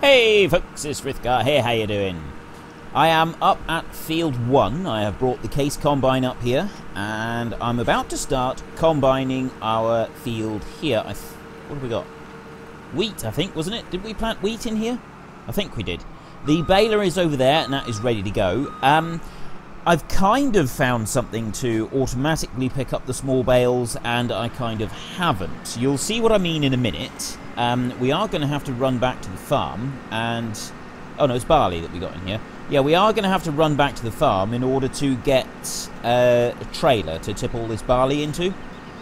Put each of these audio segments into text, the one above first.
Hey folks, it's Frithgar here, how you doing? I am up at field 1, I have brought the case combine up here, and I'm about to start combining our field here. What have we got? Wheat, I think, wasn't it? Did we plant wheat in here? I think we did. The baler is over there, and that is ready to go. I've kind of found something to automatically pick up the small bales, and I kind of haven't. You'll see what I mean in a minute. We are going to have to run back to the farm, and... oh no, it's barley that we got in here. Yeah, we are going to have to run back to the farm in order to get a trailer to tip all this barley into.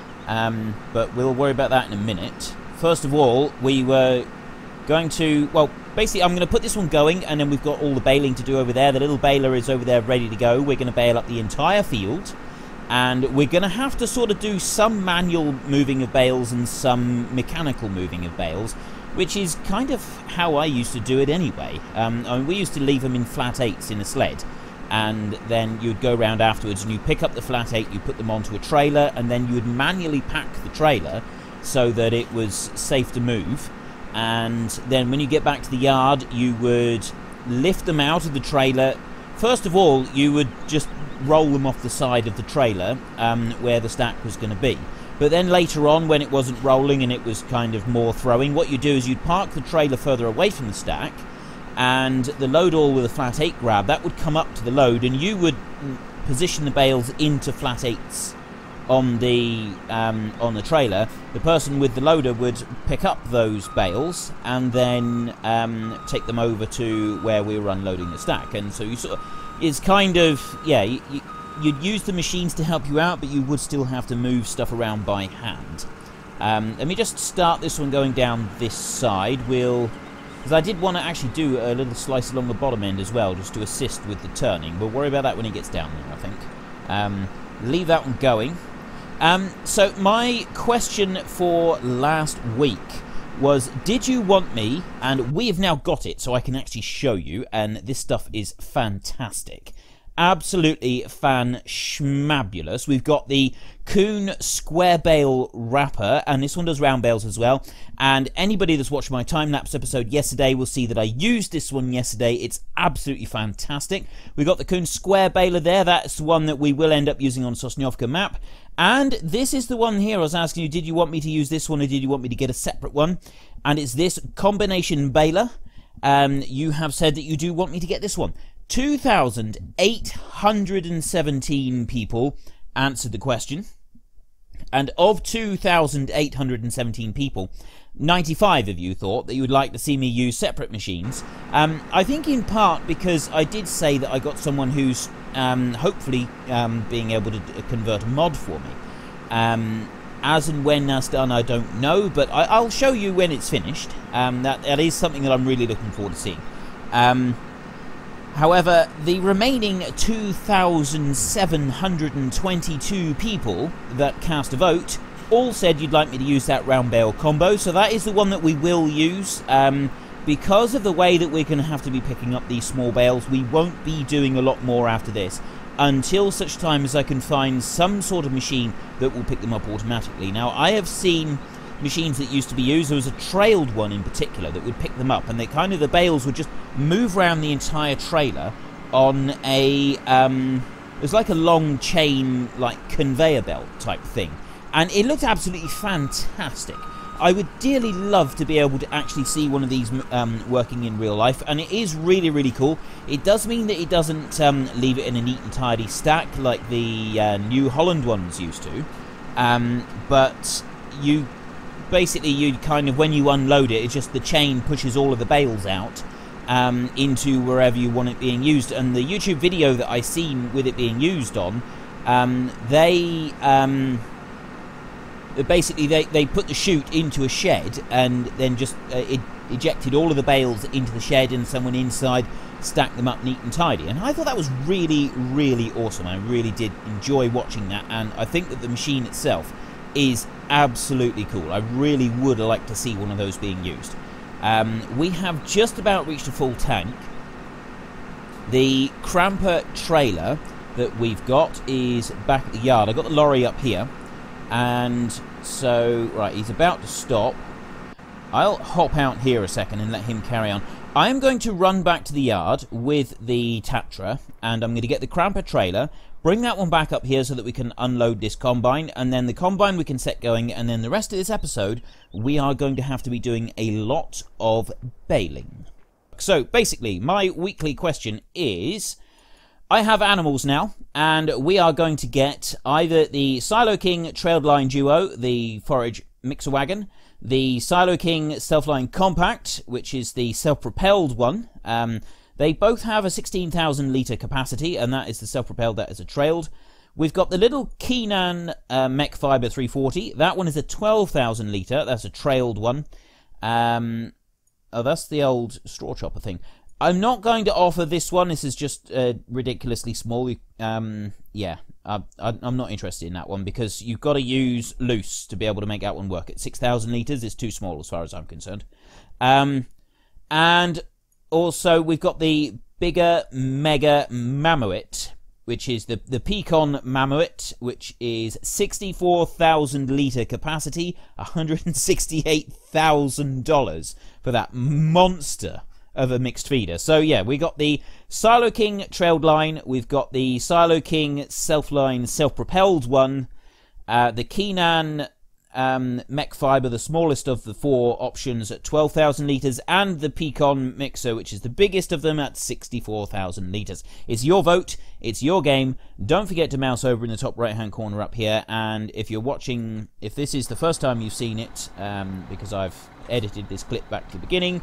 But we'll worry about that in a minute. First of all, we were going to... well, basically, I'm going to put this one going, and then we've got all the baling to do over there. The little baler is over there ready to go. We're going to bale up the entire field. And we're going to have to sort of do some manual moving of bales and some mechanical moving of bales, which is kind of how I used to do it anyway. I mean, we used to leave them in flat 8s in a sled, and then you'd go around afterwards and you pick up the flat 8, you put them onto a trailer, and then you would manually pack the trailer so that it was safe to move. And then when you get back to the yard, you would lift them out of the trailer. First of all, you would just roll them off the side of the trailer where the stack was going to be. But then later on, when it wasn't rolling and it was kind of more throwing, what you do is you'd park the trailer further away from the stack, and the load all with a flat 8 grab, that would come up to the load, and you would position the bales into flat 8s on the trailer. The person with the loader would pick up those bales and then take them over to where we were unloading the stack. And so you sort of, it's kind of, yeah, you'd use the machines to help you out, but you would still have to move stuff around by hand. Let me just start this one going down this side. Because I did want to actually do a little slice along the bottom end as well, just to assist with the turning. We'll worry about that when it gets down there, I think. Leave that one going. So my question for last week was, did you want me, and we have now got it so I can actually show you, and this stuff is fantastic. Absolutely fan-schmabulous. We've got the Kuhn Square Bale Wrapper, and this one does round bales as well. And anybody that's watched my time-lapse episode yesterday will see that I used this one yesterday. It's absolutely fantastic. We've got the Kuhn Square Baler there. That's the one that we will end up using on Sosnovka map. And this is the one here. I was asking you, did you want me to use this one or did you want me to get a separate one? And it's this combination baler. You have said that you do want me to get this one. 2,817 people answered the question, and of 2,817 people, 95 of you thought that you would like to see me use separate machines. I think in part because I did say that I got someone who's hopefully being able to convert a mod for me. As and when that's done, I don't know, but I'll show you when it's finished. That is something that I'm really looking forward to seeing. However, the remaining 2,722 people that cast a vote all said you'd like me to use that round bale combo, so that is the one that we will use. Because of the way that we're going to have to be picking up these small bales, we won't be doing a lot more after this, until such time as I can find some sort of machine that will pick them up automatically. Now, I have seen machines that used to be used. There was a trailed one in particular that would pick them up, and the bales would just move around the entire trailer on a it's like a long chain, like conveyor belt type thing, and it looked absolutely fantastic. I would dearly love to be able to actually see one of these working in real life, and it is really, really cool. It does mean that it doesn't leave it in a neat and tidy stack like the New Holland ones used to, but you kind of, when you unload it, it's just the chain pushes all of the bales out into wherever you want it being used. And the YouTube video that I seen with it being used on, they put the chute into a shed and then just ejected all of the bales into the shed, and someone inside stacked them up neat and tidy. And I thought that was really, really awesome. I really did enjoy watching that, and I think that the machine itself is absolutely cool. I really would like to see one of those being used. We have just about reached a full tank. The cramper trailer that we've got is back at the yard. I've got the lorry up here, and so, right, he's about to stop. I'll hop out here a second and let him carry on. I am going to run back to the yard with the Tatra, and I'm going to get the Cramper trailer, bring that one back up here so that we can unload this combine, and then the combine we can set going, and then the rest of this episode we are going to have to be doing a lot of baling. So basically, my weekly question is, I have animals now, and we are going to get either the Siloking Trailedline Duo, the forage mixer wagon, the Siloking Selfline Compact, which is the self-propelled one. They both have a 16,000 litre capacity, and that is the self-propelled, that is a trailed. We've got the little Keenan Mech Fibre 340. That one is a 12,000 litre, that's a trailed one. Oh, that's the old straw chopper thing. I'm not going to offer this one. This is just ridiculously small. Yeah, I'm not interested in that one because you've got to use loose to be able to make that one work. At 6,000 litres, it's too small as far as I'm concerned. And also, we've got the Biga Mega Mammoet, which is the Peecon Mammoet, which is 64,000 litre capacity, $168,000 for that monster of a mixed feeder. So yeah, we got the Siloking Trailedline, we've got the Siloking Selfline self-propelled one, the Keenan Mech Fibre, the smallest of the four options at 12,000 litres, and the Peecon Mixer, which is the biggest of them at 64,000 litres. It's your vote, it's your game. Don't forget to mouse over in the top right hand corner up here, and if you're watching, if this is the first time you've seen it, because I've edited this clip back to the beginning,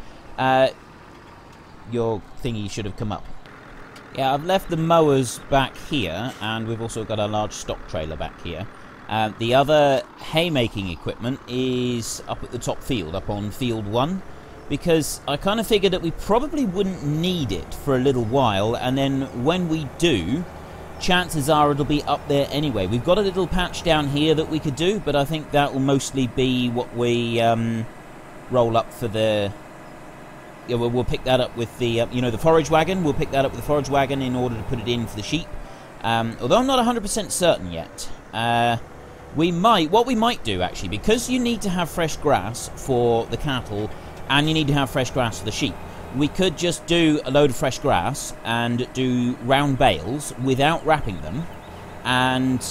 your thingy should have come up. Yeah, I've left the mowers back here, and we've also got a large stock trailer back here. The other haymaking equipment is up at the top field, up on field 1, because I kind of figured that we probably wouldn't need it for a little while, and then when we do, chances are it'll be up there anyway. We've got a little patch down here that we could do, but I think that will mostly be what we roll up for the... Yeah, we'll pick that up with the, you know, the forage wagon. We'll pick that up with the forage wagon in order to put it in for the sheep. Although I'm not 100% certain yet. What we might do, actually, because you need to have fresh grass for the cattle, and you need to have fresh grass for the sheep, we could just do a load of fresh grass and do round bales without wrapping them, and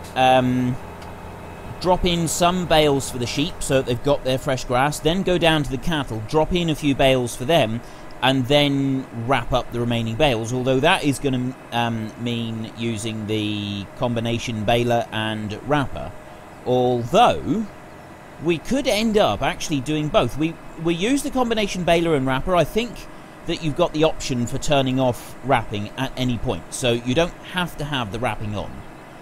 drop in some bales for the sheep so that they've got their fresh grass, then go down to the cattle, drop in a few bales for them, and then wrap up the remaining bales, although that is going to mean using the combination baler and wrapper. Although, we could end up actually doing both. We use the combination baler and wrapper. I think that you've got the option for turning off wrapping at any point, so you don't have to have the wrapping on.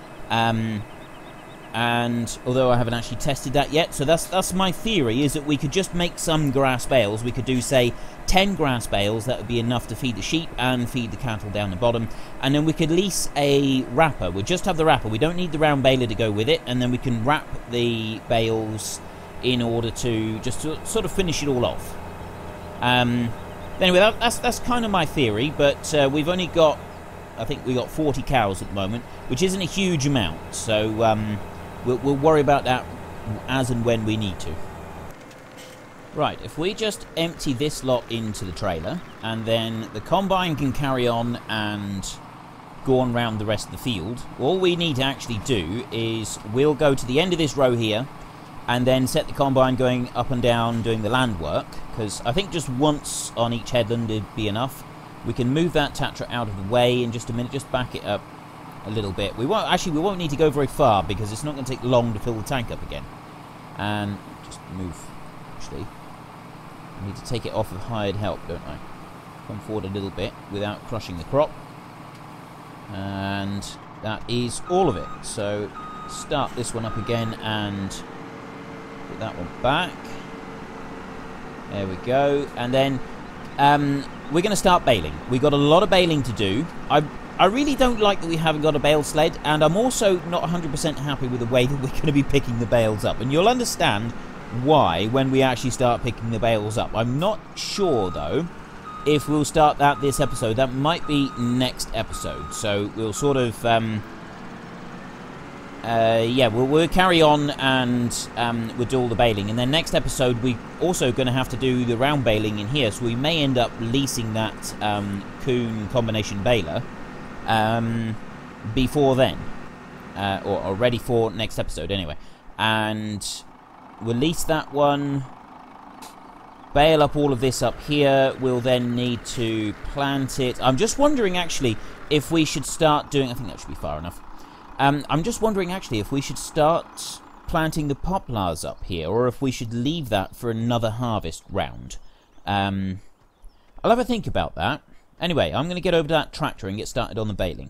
And although I haven't actually tested that yet, so that's my theory, is that we could just make some grass bales. We could do, say, 10 grass bales. That would be enough to feed the sheep and feed the cattle down the bottom, and then we could lease a wrapper. We'll just have the wrapper, we don't need the round baler to go with it, and then we can wrap the bales in order to just sort of finish it all off. Anyway, that's kind of my theory, but we've only got, I think we got 40 cows at the moment, which isn't a huge amount, so we'll worry about that as and when we need to. Right, if we just empty this lot into the trailer, and then the combine can carry on and go on round the rest of the field, all we need to actually do is we'll go to the end of this row here, and then set the combine going up and down doing the land work, because I think just once on each headland would be enough. We can move that Tatra out of the way in just a minute, just back it up a little bit. We won't need to go very far because it's not going to take long to fill the tank up again. And just move, actually. I need to take it off of hired help, don't I? Come forward a little bit without crushing the crop. And that is all of it. So start this one up again and put that one back. There we go. And then we're going to start baling. We've got a lot of baling to do. I really don't like that we haven't got a bale sled, and I'm also not 100% happy with the way that we're going to be picking the bales up. And you'll understand why when we actually start picking the bales up. I'm not sure, though, if we'll start that this episode. That might be next episode. So we'll sort of yeah, we'll carry on and we'll do all the baling. And then next episode, we're also going to have to do the round baling in here. So we may end up leasing that Kuhn combination baler before then. Or ready for next episode anyway. And we'll lease that one. Bale up all of this up here. We'll then need to plant it. I'm just wondering actually if we should start doing... I think that should be far enough. I'm just wondering, actually, if we should start planting the poplars up here, or if we should leave that for another harvest round. I'll have a think about that. Anyway, I'm going to get over to that tractor and get started on the baling.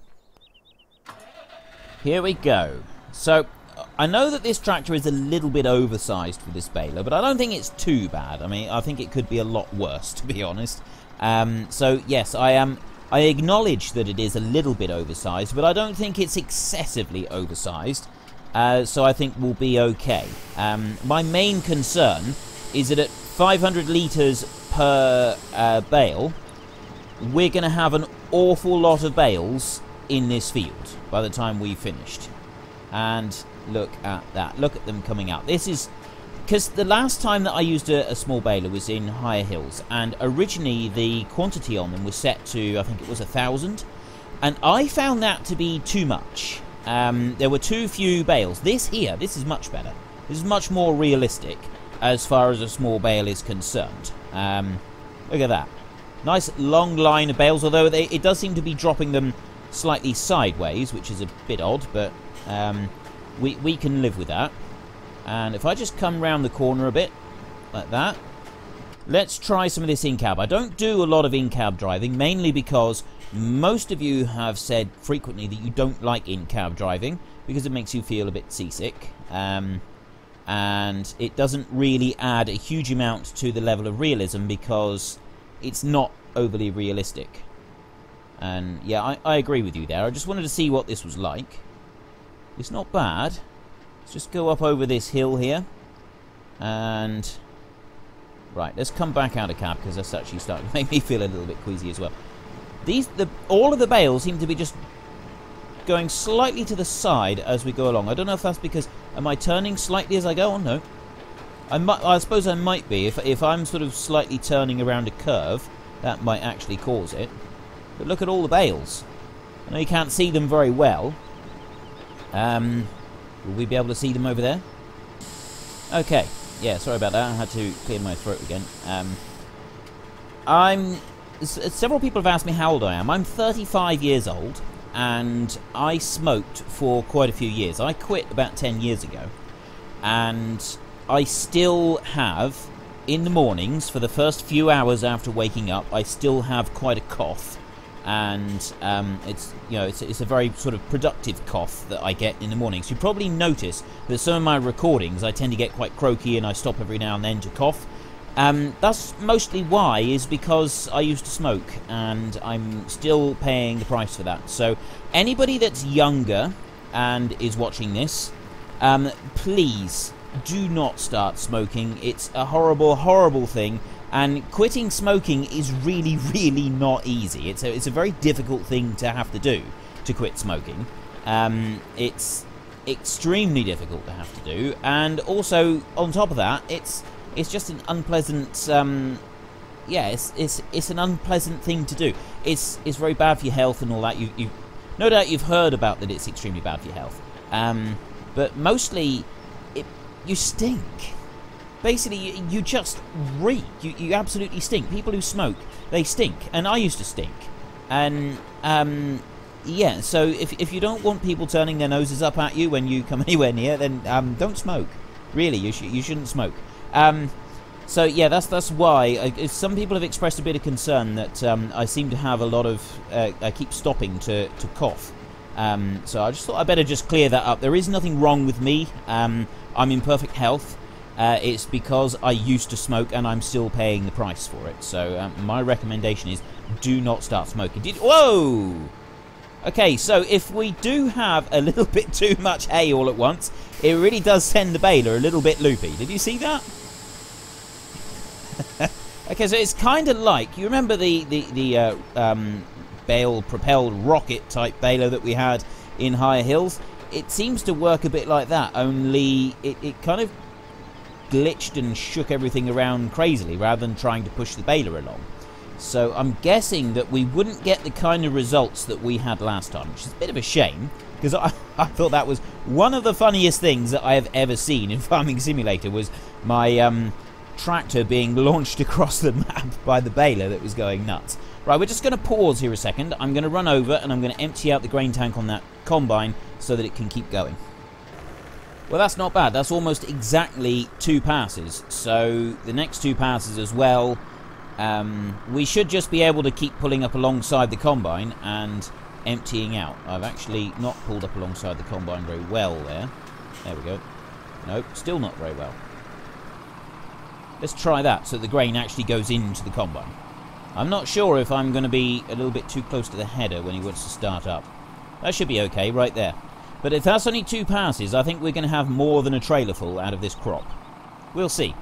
Here we go. So, I know that this tractor is a little bit oversized for this baler, but I don't think it's too bad. I mean, I think it could be a lot worse, to be honest. So, yes, I acknowledge that it is a little bit oversized, but I don't think it's excessively oversized, so I think we'll be okay. My main concern is that at 500 litres per bale, we're going to have an awful lot of bales in this field by the time we've finished. And look at that. Look at them coming out. This is... Because the last time that I used a small baler was in Higher Hills, and originally the quantity on them was set to, I think it was 1,000, and I found that to be too much. There were too few bales. This is much better. This is much more realistic as far as a small bale is concerned. Look at that. Nice long line of bales, although it does seem to be dropping them slightly sideways, which is a bit odd, but we can live with that. And if I just come round the corner a bit, like that, let's try some of this in-cab. I don't do a lot of in-cab driving, mainly because most of you have said frequently that you don't like in-cab driving, because it makes you feel a bit seasick. And it doesn't really add a huge amount to the level of realism, because it's not overly realistic. And yeah, I agree with you there. I just wanted to see what this was like. It's not bad. Let's just go up over this hill here. And... right, let's come back out of cab, because that's actually starting to make me feel a little bit queasy as well. All of the bales seem to be just going slightly to the side as we go along. I don't know if that's because... am I turning slightly as I go? Oh, no. I suppose I might be. If I'm sort of slightly turning around a curve, that might actually cause it. But look at all the bales. I know you can't see them very well. Will we be able to see them over there? Okay. Yeah, sorry about that. I had to clear my throat again. Several people have asked me how old I am. I'm 35 years old, and I smoked for quite a few years. I quit about 10 years ago, and I still have, in the mornings, for the first few hours after waking up, I still have quite a cough. And it's a very sort of productive cough that I get in the mornings. You probably notice that some of my recordings I tend to get quite croaky and I stop every now and then to cough. That's mostly why, is because I used to smoke and I'm still paying the price for that. So anybody that's younger and is watching this, please do not start smoking. It's a horrible, horrible thing. And quitting smoking is really, really not easy. It's a very difficult thing to have to do, to quit smoking. It's extremely difficult to have to do, and also on top of that, it's just an unpleasant. It's an unpleasant thing to do. It's very bad for your health and all that. You no doubt you've heard about that. It's extremely bad for your health. But mostly, you stink. Basically, you just reek. You absolutely stink. People who smoke, they stink. And I used to stink. And, yeah, so if you don't want people turning their noses up at you when you come anywhere near, then don't smoke. Really, you shouldn't smoke. So, yeah, that's why. Some people have expressed a bit of concern that I seem to have a lot of... I keep stopping to cough. So I just thought I'd better just clear that up. There is nothing wrong with me. I'm in perfect health. It's because I used to smoke and I'm still paying the price for it. So my recommendation is do not start smoking. Whoa! Okay, so if we do have a little bit too much hay all at once, it really does send the baler a little bit loopy. Did you see that? Okay, so it's kind of like, you remember the Bale propelled rocket type baler that we had in Higher Hills? it seems to work a bit like that, only it kind of glitched and shook everything around crazily rather than trying to push the baler along. So I'm guessing that we wouldn't get the kind of results that we had last time, which is a bit of a shame, because I thought that was one of the funniest things that I have ever seen in Farming Simulator, was my tractor being launched across the map by the baler that was going nuts. Right, we're just going to pause here a second. I'm going to run over and I'm going to empty out the grain tank on that combine so that it can keep going. Well, that's not bad. That's almost exactly 2 passes. So the next 2 passes as well, we should just be able to keep pulling up alongside the combine and emptying out. I've actually not pulled up alongside the combine very well there. There we go. Nope, still not very well. Let's try that so the grain actually goes into the combine. I'm not sure if I'm going to be a little bit too close to the header when he wants to start up. That should be okay right there. But if that's only 2 passes, I think we're going to have more than a trailer full out of this crop. We'll see.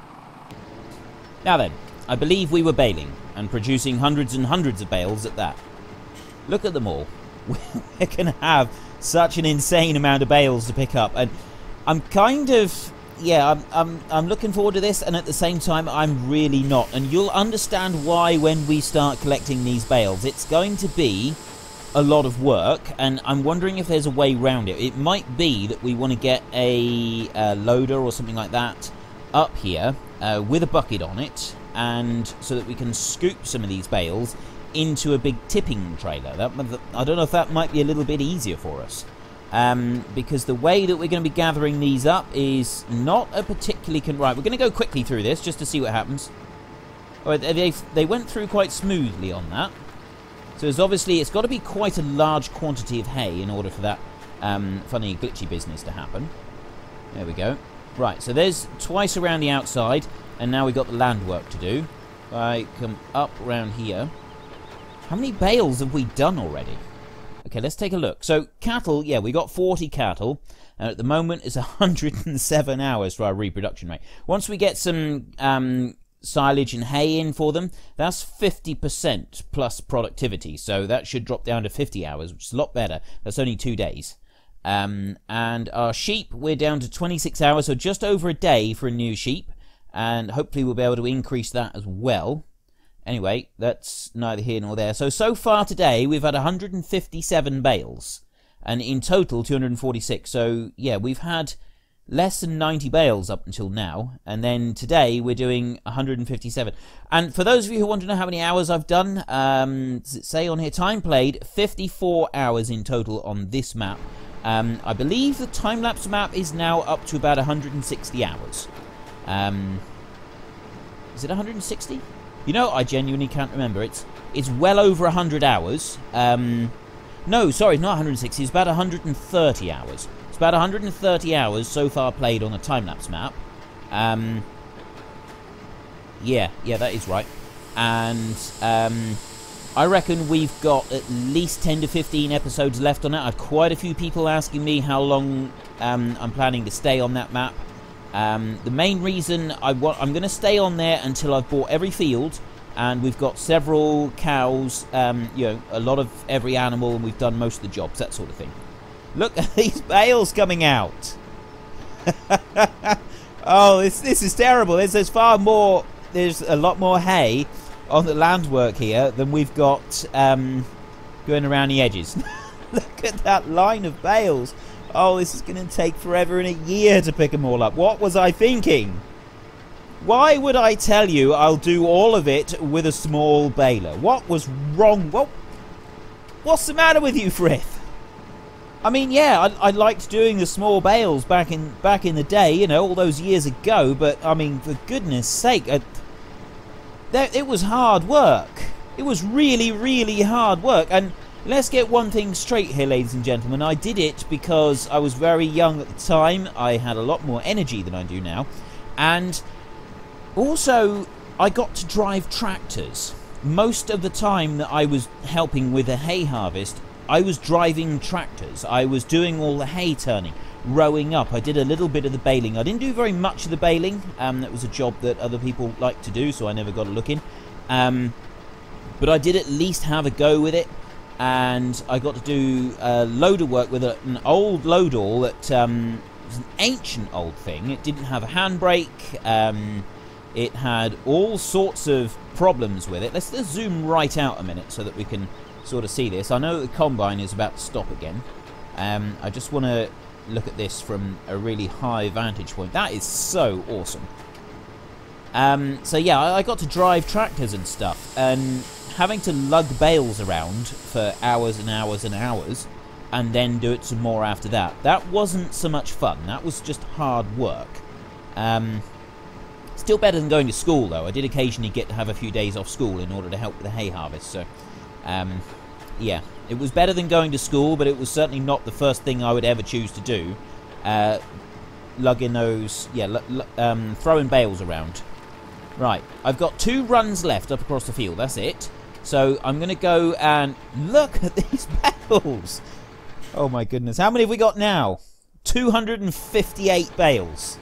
Now then, I believe we were baling and producing hundreds and hundreds of bales at that. Look at them all. We're going to have such an insane amount of bales to pick up, and I'm kind of... yeah, I'm looking forward to this, and at the same time I'm really not. And you'll understand why when we start collecting these bales. It's going to be a lot of work, and I'm wondering if there's a way around it. It might be that we want to get a loader or something like that up here with a bucket on it, and so that we can scoop some of these bales into a big tipping trailer. I don't know if that might be a little bit easier for us. Because the way that we're going to be gathering these up is not a particularly... right, we're going to go quickly through this just to see what happens. Oh, they went through quite smoothly on that. So it's got to be quite a large quantity of hay in order for that funny glitchy business to happen. There we go. Right, so there's twice around the outside, and now we've got the land work to do. I come up around here. How many bales have we done already? Okay, let's take a look. So, cattle, yeah, we got 40 cattle. And at the moment, it's 107 hours for our reproduction rate. Once we get some silage and hay in for them, that's 50% plus productivity. So that should drop down to 50 hours, which is a lot better. That's only 2 days. And our sheep, we're down to 26 hours, so just over a day for a new sheep. And hopefully we'll be able to increase that as well. Anyway, that's neither here nor there. So far today, we've had 157 bales. And in total, 246. So, yeah, we've had less than 90 bales up until now. And then today, we're doing 157. And for those of you who want to know how many hours I've done, does it say on here? Time played, 54 hours in total on this map. I believe the time-lapse map is now up to about 160 hours. Is it 160? You know, I genuinely can't remember. It's well over 100 hours. No, sorry, not 160. It's about 130 hours. It's about 130 hours so far played on a time-lapse map. Yeah, that is right. And I reckon we've got at least 10 to 15 episodes left on it. I had quite a few people asking me how long I'm planning to stay on that map. The main reason I'm going to stay on there until I've bought every field, and we've got several cows, you know, a lot of every animal, and we've done most of the jobs, that sort of thing. Look at these bales coming out. Oh, this is terrible. There's far more. There's a lot more hay on the land work here than we've got going around the edges. Look at that line of bales. Oh, this is going to take forever and a year to pick them all up. What was I thinking? Why would I tell you I'll do all of it with a small baler? What was wrong? What's the matter with you, Frith? I mean, yeah, I liked doing the small bales back in the day, you know, all those years ago. But I mean, for goodness' sake, it was hard work. It was really, really hard work. And let's get one thing straight here, ladies and gentlemen. I did it because I was very young at the time. I had a lot more energy than I do now. And also, I got to drive tractors. Most of the time that I was helping with a hay harvest, I was driving tractors. I was doing all the hay turning, rowing up. I did a little bit of the baling. I didn't do very much of the baling. That was a job that other people liked to do, so I never got a look in. But I did at least have a go with it. and I got to do a load of work with an old load-all that was an ancient old thing. It didn't have a handbrake. It had all sorts of problems with it. Let's zoom right out a minute so that we can sort of see this. I know the combine is about to stop again. I just want to look at this from a really high vantage point. That is so awesome. So yeah, I got to drive tractors and stuff, and having to lug bales around for hours and hours and hours, and then do it some more after that. That wasn't so much fun. That was just hard work. Still better than going to school, though. I did occasionally get to have a few days off school in order to help with the hay harvest. So, yeah, it was better than going to school, but it was certainly not the first thing I would ever choose to do. Lugging those, yeah, throwing bales around. Right, I've got 2 runs left up across the field. That's it. So I'm going to go and look at these bales. Oh my goodness. How many have we got now? 258 bales.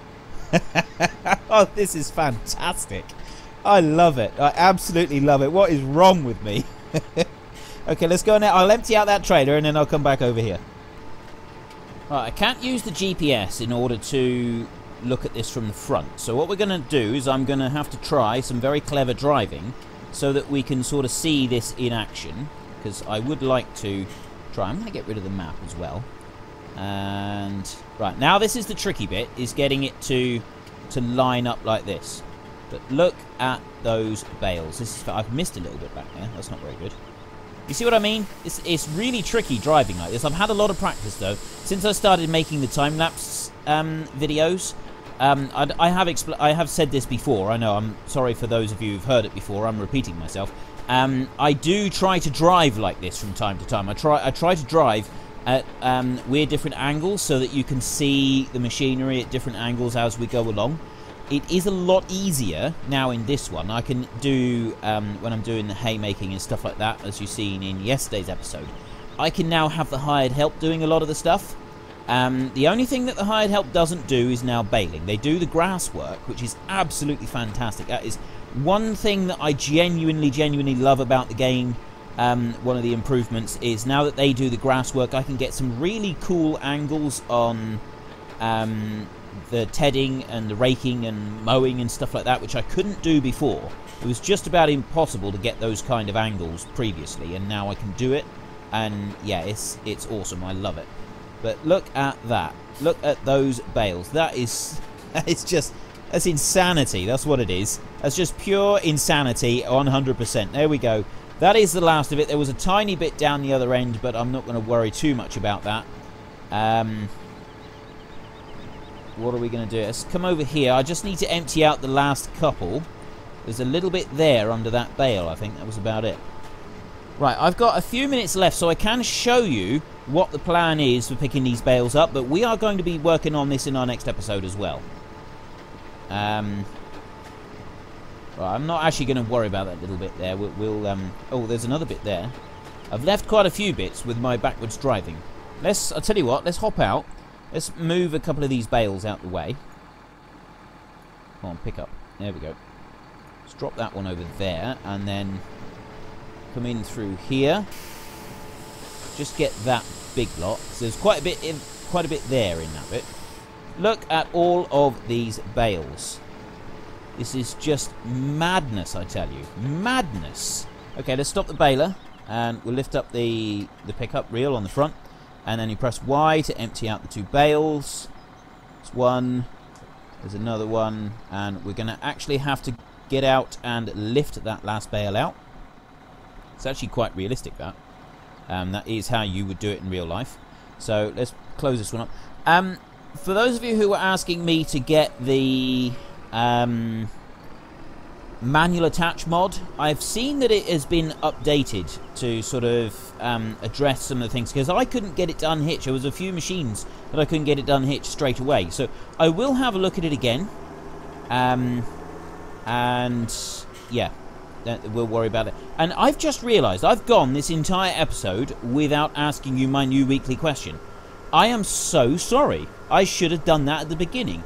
Oh, this is fantastic. I love it. I absolutely love it. What is wrong with me? Okay, let's go now. I'll empty out that trailer and then I'll come back over here. Right, I can't use the GPS in order to look at this from the front. So what we're going to do is I'm going to have to try some very clever driving so that we can sort of see this in action. Because I would like to try. I'm going to get rid of the map as well. And right, now this is the tricky bit, is getting it to line up like this. But look at those bales. This is, I've missed a little bit back there. That's not very good. You see what I mean? It's really tricky driving like this. I've had a lot of practice though since I started making the time lapse videos. I have said this before. I know. I'm sorry for those of you who've heard it before. I'm repeating myself. I do try to drive like this from time to time. I try to drive at weird different angles so that you can see the machinery at different angles as we go along. It is a lot easier now in this one. I can do, when I'm doing the haymaking and stuff like that, as you've seen in yesterday's episode, I can now have the hired help doing a lot of the stuff. The only thing that the hired help doesn't do is now baling. They do the grass work, which is absolutely fantastic. That is one thing that I genuinely love about the game. One of the improvements is now that they do the grass work, I can get some really cool angles on the tedding and the raking and mowing and stuff like that, which I couldn't do before. It was just about impossible to get those kind of angles previously, and now I can do it. And yeah, it's awesome. I love it. But look at that. Look at those bales. That's insanity. That's what it is. That's just pure insanity, 100%. There we go. That is the last of it. There was a tiny bit down the other end, but I'm not going to worry too much about that. What are we going to do? Let's come over here. I just need to empty out the last couple. There's a little bit there under that bale. I think that was about it. Right, I've got a few minutes left, so I can show you what the plan is for picking these bales up, but we are going to be working on this in our next episode as well. Right, I'm not actually going to worry about that little bit there. Oh, there's another bit there. I've left quite a few bits with my backwards driving. I'll tell you what, let's hop out. Let's move a couple of these bales out the way. Come on, pick up. There we go. Let's drop that one over there, and then come in through here. Just get that big lot. So there's quite a bit there in that bit. Look at all of these bales. This is just madness, I tell you. Madness. Okay, let's stop the baler, and we'll lift up the pickup reel on the front, and then you press Y to empty out the 2 bales. There's one. There's another one, and we're going to actually have to get out and lift that last bale out. It's actually quite realistic, that. That is how you would do it in real life. So let's close this one up. For those of you who were asking me to get the manual attach mod, I've seen that it has been updated to sort of address some of the things, because I couldn't get it to unhitch. There was a few machines that I couldn't get it to unhitch straight away. So I will have a look at it again. And yeah, we'll worry about it. And I've just realised I've gone this entire episode without asking you my new weekly question. I am so sorry. I should have done that at the beginning.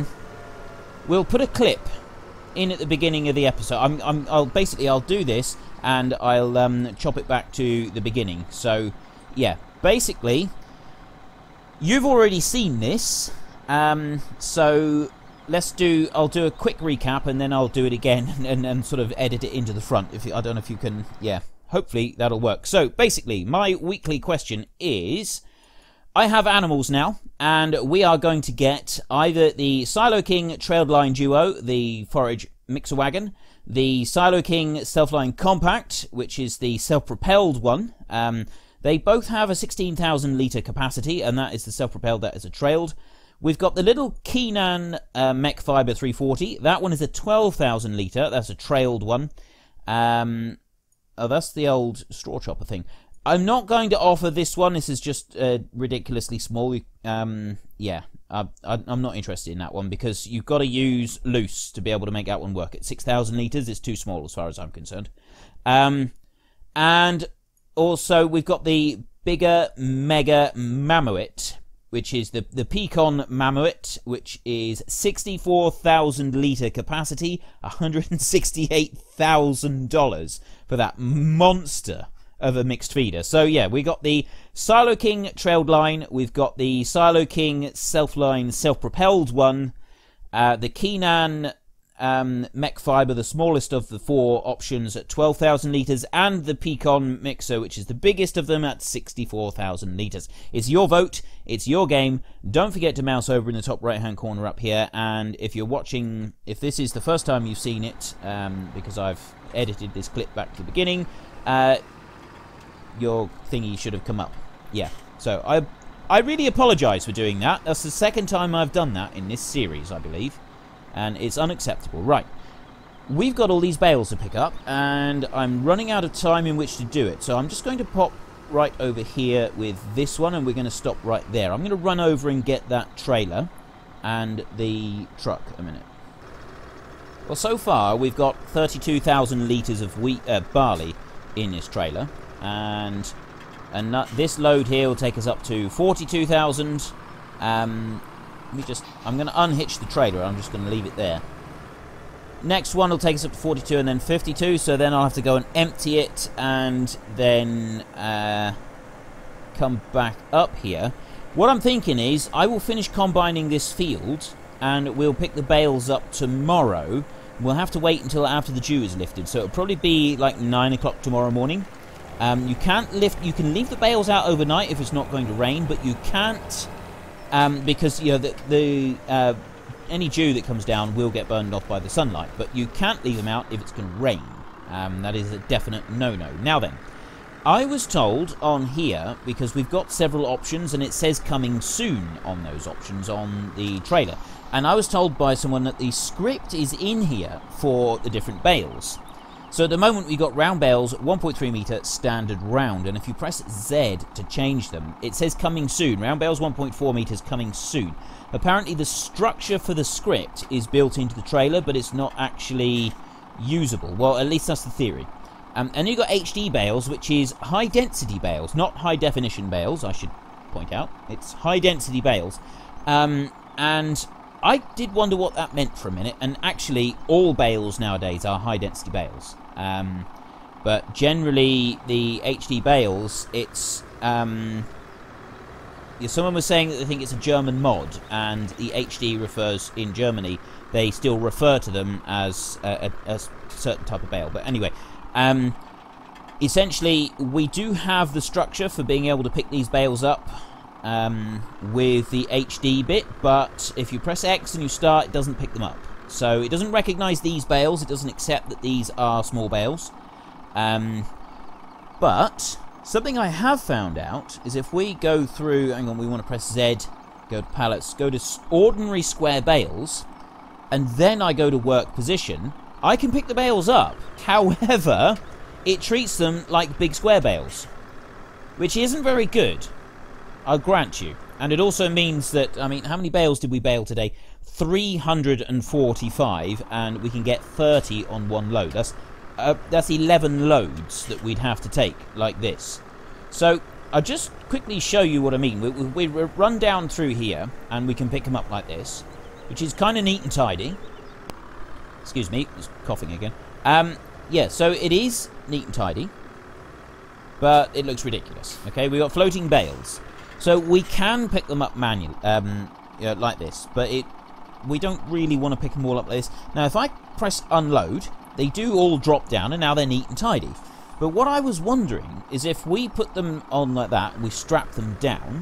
We'll put a clip in at the beginning of the episode. I'll do this, and I'll chop it back to the beginning. So, yeah, basically, you've already seen this, so I'll do a quick recap, and then I'll do it again and sort of edit it into the front. I don't know if you can, yeah, hopefully that'll work. So, basically, my weekly question is, I have animals now, and we are going to get either the Siloking Trailedline Duo, the forage mixer wagon, the Siloking Selfline Compact, which is the self-propelled one. They both have a 16,000 litre capacity, and that is the self-propelled, that is a trailed. We've got the little Keenan Mech Fibre 340. That one is a 12,000 litre. That's a trailed one. Oh, that's the old straw chopper thing. I'm not going to offer this one. This is just ridiculously small. Yeah, I'm not interested in that one because you've got to use loose to be able to make that one work. At 6,000 litres, it's too small as far as I'm concerned. And also, we've got the Biga Mega Mammoet, which is the Peecon Mammoet, which is 64,000 litre capacity, $168,000 for that monster of a mixed feeder. So yeah, we got the Siloking Trailedline, we've got the Siloking Selfline self-propelled one, the Keenan Mech Fibre, the smallest of the four options at 12,000 litres, and the Peecon Mixer, which is the biggest of them at 64,000 litres. It's your vote, it's your game. Don't forget to mouse over in the top right hand corner up here, and if you're watching, if this is the first time you've seen it, because I've edited this clip back to the beginning, your thingy should have come up. Yeah, so I really apologise for doing that. That's the second time I've done that in this series, I believe, and it's unacceptable. Right, we've got all these bales to pick up, and I'm running out of time in which to do it, so I'm just going to pop right over here with this one, and we're going to stop right there. I'm going to run over and get that trailer and the truck a minute. Well, so far we've got 32,000 litres of barley in this trailer, and this load here will take us up to 42,000. I'm going to unhitch the trailer. I'm just going to leave it there. Next one will take us up to 42 and then 52, so then I'll have to go and empty it and then come back up here. What I'm thinking is I will finish combining this field and we'll pick the bales up tomorrow. We'll have to wait until after the dew is lifted, so it'll probably be like 9 o'clock tomorrow morning. You can leave the bales out overnight if it's not going to rain, but you can't, because you know any dew that comes down will get burned off by the sunlight, but you can't leave them out if it's going to rain. That is a definite no-no. Now then, I was told on here, because we've got several options and it says coming soon on those options on the trailer, and I was told by someone that the script is in here for the different bales. So at the moment we've got round bales, 1.3 metre standard round, and if you press Z to change them, it says coming soon. Round bales 1.4 metres coming soon. Apparently the structure for the script is built into the trailer, but it's not actually usable. Well, at least that's the theory. And then you've got HD bales, which is high density bales, not high definition bales, I should point out. It's high density bales. And I did wonder what that meant for a minute, and actually all bales nowadays are high density bales. But generally the HD bales, it's someone was saying that they think it's a German mod, and the HD refers, in Germany they still refer to them as a certain type of bale. But anyway, essentially we do have the structure for being able to pick these bales up with the HD bit, but if you press X and you start, it doesn't pick them up. So it doesn't recognise these bales, it doesn't accept that these are small bales. But something I have found out is if we go through, hang on, we want to press Z, go to pallets, go to ordinary square bales, and then I go to work position, I can pick the bales up. However, it treats them like big square bales, which isn't very good, I'll grant you. And it also means that, I mean, how many bales did we bale today? 345, and we can get 30 on one load. That's 11 loads that we'd have to take, like this. So, I'll just quickly show you what I mean. We run down through here, and we can pick them up like this, which is kind of neat and tidy. Excuse me, just coughing again. yeah, so it is neat and tidy, but it looks ridiculous. Okay, we got floating bales, so we can pick them up manually, like this, but we don't really want to pick them all up like this. Now, if I press unload, they do all drop down, and now they're neat and tidy. But what I was wondering is if we put them on like that, we strap them down.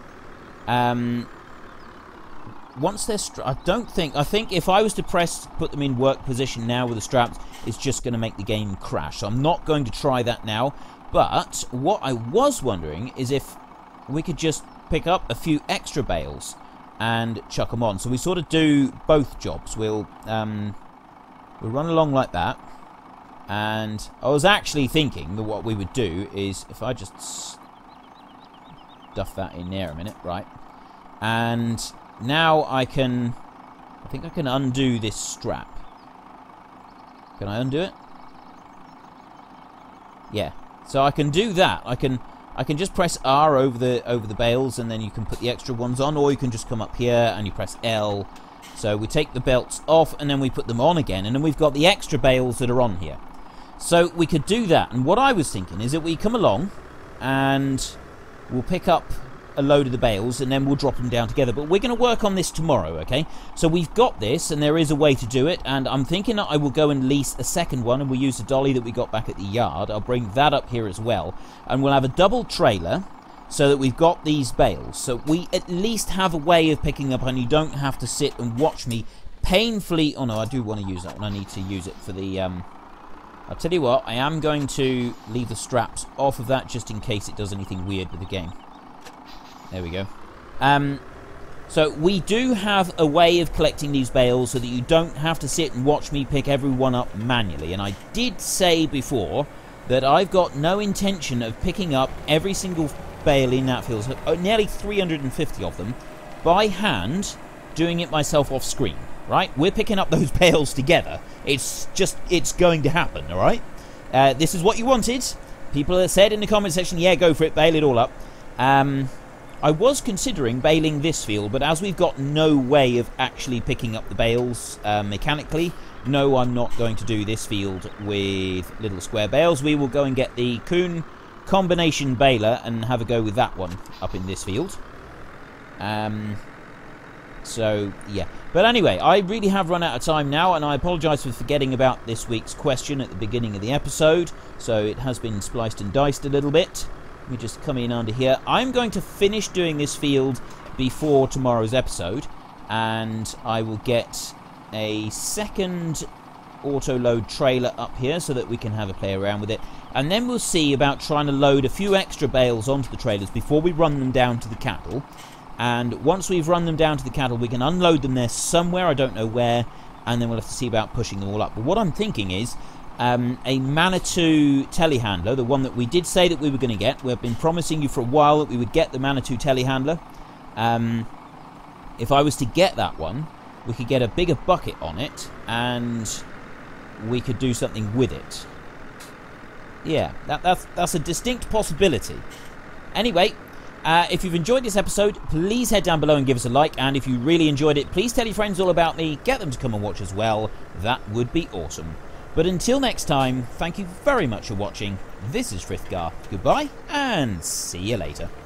Once they're I think if I was to put them in work position now with the straps, it's just going to make the game crash. So I'm not going to try that now. But what I was wondering is if we could just pick up a few extra bales and chuck them on. So we sort of do both jobs. We'll run along like that. And I was actually thinking that what we would do is, if I just stuff that in there a minute, right? And now I think I can undo this strap. Can I undo it? Yeah. So I can do that. I can just press R over the bales, and then you can put the extra ones on, or you can just come up here and you press L. So we take the belts off and then we put them on again, and then we've got the extra bales that are on here. So we could do that, and what I was thinking is that we come along and we'll pick up a load of the bales and then we'll drop them down together. But we're going to work on this tomorrow, okay? So we've got this, and there is a way to do it, and I'm thinking that I will go and lease a second one, and we'll use the dolly that we got back at the yard. I'll bring that up here as well, and we'll have a double trailer so that we've got these bales. So we at least have a way of picking up, and you don't have to sit and watch me painfully... Oh no, I do want to use that one. I need to use it for the... I'll tell you what, I am going to leave the straps off of that just in case it does anything weird with the game. There we go. So we do have a way of collecting these bales so that you don't have to sit and watch me pick everyone up manually. And I did say before that I've got no intention of picking up every single bale in that field, so nearly 350 of them, by hand, doing it myself off screen. Right? We're picking up those bales together. It's going to happen, alright? This is what you wanted. People have said in the comment section, yeah, go for it, bale it all up. I was considering baling this field, but as we've got no way of actually picking up the bales mechanically, no, I'm not going to do this field with little square bales. We will go and get the Kuhn combination baler and have a go with that one up in this field. So, yeah. But anyway, I really have run out of time now, and I apologise for forgetting about this week's question at the beginning of the episode. So it has been spliced and diced a little bit. Let me just come in under here. I'm going to finish doing this field before tomorrow's episode, and I will get a second auto-load trailer up here so that we can have a play around with it. And then we'll see about trying to load a few extra bales onto the trailers before we run them down to the cattle. And once we've run them down to the cattle, we can unload them there somewhere, I don't know where, and then we'll have to see about pushing them all up. But what I'm thinking is a Manitou telehandler, the one that we did say that we were going to get. We've been promising you for a while that we would get the Manitou telehandler. If I was to get that one, we could get a bigger bucket on it, and we could do something with it. Yeah, that's a distinct possibility. Anyway... if you've enjoyed this episode, please head down below and give us a like, and if you really enjoyed it, please tell your friends all about me, get them to come and watch as well. That would be awesome. But until next time, thank you very much for watching. This is Frithgar. Goodbye, and see you later.